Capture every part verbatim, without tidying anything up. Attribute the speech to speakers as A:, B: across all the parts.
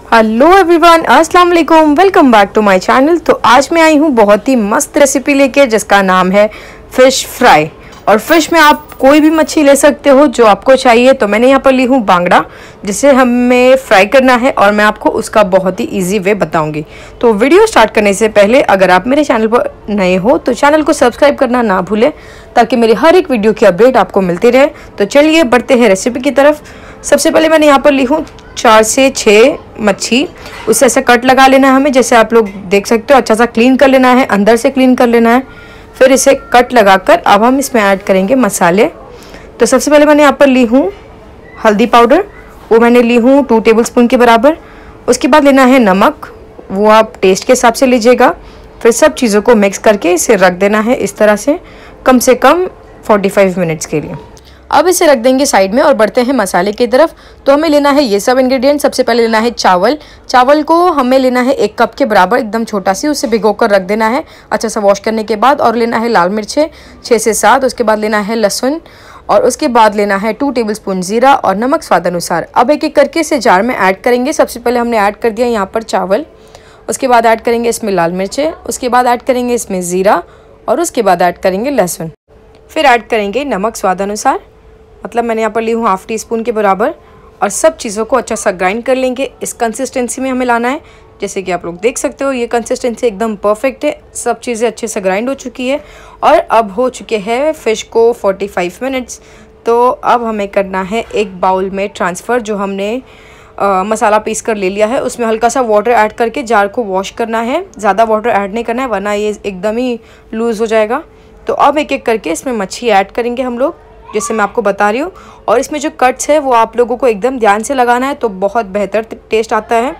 A: Hello everyone, अस्सलाम वालेकुम, welcome back to my channel. तो आज मैं आई हूँ बहुत ही मस्त रेसिपी लेके जिसका नाम है फ़िश फ्राई। और फिश में आप कोई भी मच्छी ले सकते हो जो आपको चाहिए। तो मैंने यहाँ पर ली हूँ बांगड़ा, जिसे हमें फ्राई करना है और मैं आपको उसका बहुत ही इजी वे बताऊंगी। तो वीडियो स्टार्ट करने से पहले अगर आप मेरे चैनल पर नए हो तो चैनल को सब्सक्राइब करना ना भूलें, ताकि मेरी हर एक वीडियो की अपडेट आपको मिलती रहे। तो चलिए बढ़ते हैं रेसिपी की तरफ। सबसे पहले मैंने यहाँ पर ली हूँ चार से छः मच्छी। उसे ऐसा कट लगा लेना है हमें, जैसे आप लोग देख सकते हो। अच्छा सा क्लीन कर लेना है, अंदर से क्लीन कर लेना है। फिर इसे कट लगाकर अब हम इसमें ऐड करेंगे मसाले। तो सबसे पहले मैंने यहाँ पर ली हूँ हल्दी पाउडर, वो मैंने ली हूँ टू टेबलस्पून के बराबर। उसके बाद लेना है नमक, वो आप टेस्ट के हिसाब से लीजिएगा। फिर सब चीज़ों को मिक्स करके इसे रख देना है इस तरह से, कम से कम पैंतालीस मिनट्स के लिए। अब इसे रख देंगे साइड में और बढ़ते हैं मसाले की तरफ। तो हमें लेना है ये सब इंग्रेडिएंट। सबसे पहले लेना है चावल। चावल को हमें लेना है एक कप के बराबर, एकदम छोटा सी, उसे भिगो कर रख देना है अच्छा सा वॉश करने के बाद। और लेना है लाल मिर्चें छः से सात। उसके बाद लेना है लहसुन, और उसके बाद लेना है टू टेबलस्पून जीरा और नमक स्वाद अनुसार। अब एक एक करके इसे जार में ऐड करेंगे। सबसे पहले हमने ऐड कर दिया यहाँ पर चावल, उसके बाद ऐड करेंगे इसमें लाल मिर्चें, उसके बाद ऐड करेंगे इसमें ज़ीरा, और उसके बाद ऐड करेंगे लहसुन। फिर ऐड करेंगे नमक स्वाद अनुसार, मतलब मैंने यहाँ पर ली हूँ हाफ़ टी स्पून के बराबर। और सब चीज़ों को अच्छा सा ग्राइंड कर लेंगे। इस कंसिस्टेंसी में हमें लाना है, जैसे कि आप लोग देख सकते हो। ये कंसिस्टेंसी एकदम परफेक्ट है, सब चीज़ें अच्छे से ग्राइंड हो चुकी है। और अब हो चुके हैं फ़िश को पैंतालीस मिनट्स। तो अब हमें करना है एक बाउल में ट्रांसफ़र। जो हमने आ, मसाला पीस कर ले लिया है, उसमें हल्का सा वाटर ऐड करके जार को वॉश करना है। ज़्यादा वाटर ऐड नहीं करना है, वरना ये एकदम ही लूज़ हो जाएगा। तो अब एक एक करके इसमें मच्छी ऐड करेंगे हम लोग, जैसे मैं आपको बता रही हूँ। और इसमें जो कट्स है वो आप लोगों को एकदम ध्यान से लगाना है, तो बहुत बेहतर टेस्ट आता है।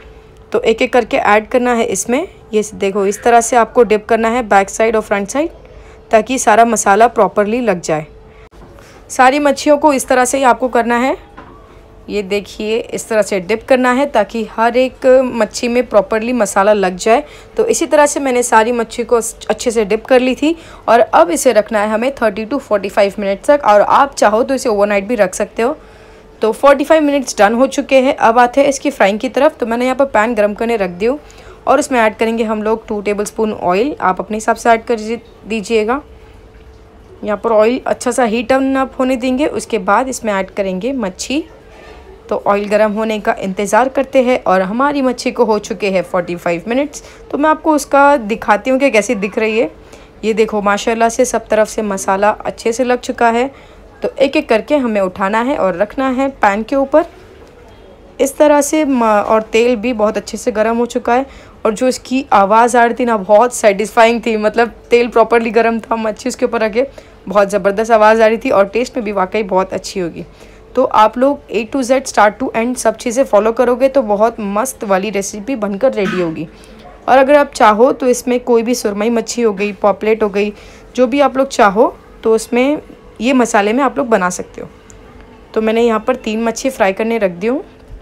A: तो एक एक करके ऐड करना है इसमें। ये देखो, इस तरह से आपको डिप करना है बैक साइड और फ्रंट साइड, ताकि सारा मसाला प्रॉपरली लग जाए। सारी मच्छियों को इस तरह से ही आपको करना है। ये देखिए, इस तरह से डिप करना है ताकि हर एक मच्छी में प्रॉपरली मसाला लग जाए। तो इसी तरह से मैंने सारी मच्छी को अच्छे से डिप कर ली थी। और अब इसे रखना है हमें तीस टू पैंतालीस मिनट तक, और आप चाहो तो इसे ओवरनाइट भी रख सकते हो। तो पैंतालीस मिनट्स डन हो चुके हैं। अब आते हैं इसकी फ्राइंग की तरफ। तो मैंने यहाँ पर पैन गर्म करने रख दी हूँ, और उसमें ऐड करेंगे हम लोग टू टेबल स्पून ऑयल। आप अपने हिसाब से ऐड कर दीजिएगा। यहाँ पर ऑयल अच्छा सा हीट अप होने देंगे। उसके बाद इसमें ऐड करेंगे मच्छी। तो ऑयल गर्म होने का इंतज़ार करते हैं। और हमारी मच्छी को हो चुके हैं पैंतालीस मिनट्स। तो मैं आपको उसका दिखाती हूँ कि कैसी दिख रही है। ये देखो, माशाल्लाह से सब तरफ से मसाला अच्छे से लग चुका है। तो एक एक करके हमें उठाना है और रखना है पैन के ऊपर इस तरह से। और तेल भी बहुत अच्छे से गर्म हो चुका है। और जो इसकी आवाज़ आ रही थी ना, बहुत सेटिस्फाइंग थी। मतलब तेल प्रॉपरली गर्म था, मच्छी उसके ऊपर रखे, बहुत ज़बरदस्त आवाज़ आ रही थी। और टेस्ट में भी वाकई बहुत अच्छी होगी। तो आप लोग A to Z, start to end सब चीज़ें फॉलो करोगे तो बहुत मस्त वाली रेसिपी बनकर रेडी होगी। और अगर आप चाहो तो इसमें कोई भी सुरमई मच्छी हो गई, पॉपलेट हो गई, जो भी आप लोग चाहो तो उसमें ये मसाले में आप लोग बना सकते हो। तो मैंने यहाँ पर तीन मच्छी फ्राई करने रख दी हूँ।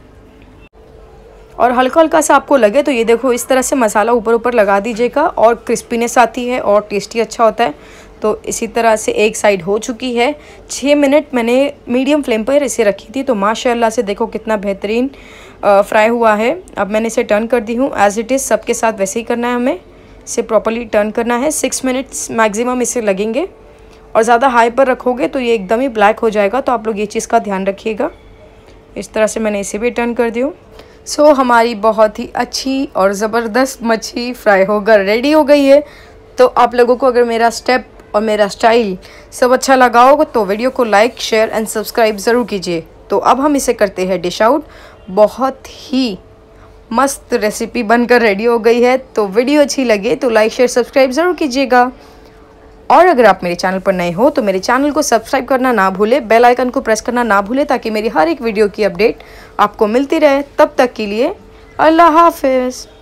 A: और हल्का हल्का सा आपको लगे तो ये देखो, इस तरह से मसाला ऊपर ऊपर लगा दीजिएगा, और क्रिस्पीनेस आती है और टेस्टी अच्छा होता है। तो इसी तरह से एक साइड हो चुकी है। छः मिनट मैंने मीडियम फ्लेम पर इसे रखी थी। तो माशाल्लाह से देखो कितना बेहतरीन फ्राई हुआ है। अब मैंने इसे टर्न कर दी हूँ। एज़ इट इज़ सबके साथ वैसे ही करना है, हमें इसे प्रॉपरली टर्न करना है। सिक्स मिनट्स मैक्सिमम इसे लगेंगे। और ज़्यादा हाई पर रखोगे तो ये एकदम ही ब्लैक हो जाएगा। तो आप लोग ये चीज़ का ध्यान रखिएगा। इस तरह से मैंने इसे भी टर्न कर दी हूँ। सो so, हमारी बहुत ही अच्छी और ज़बरदस्त मच्छी फ्राई होकर रेडी हो गई है। तो आप लोगों को अगर मेरा स्टेप और मेरा स्टाइल सब अच्छा लगा होगा तो वीडियो को लाइक, शेयर एंड सब्सक्राइब ज़रूर कीजिए। तो अब हम इसे करते हैं डिश आउट। बहुत ही मस्त रेसिपी बनकर रेडी हो गई है। तो वीडियो अच्छी लगे तो लाइक, शेयर, सब्सक्राइब ज़रूर कीजिएगा। और अगर आप मेरे चैनल पर नए हो तो मेरे चैनल को सब्सक्राइब करना ना भूलें, बेल आइकन को प्रेस करना ना भूलें, ताकि मेरी हर एक वीडियो की अपडेट आपको मिलती रहे। तब तक के लिए अल्लाह हाफिज़।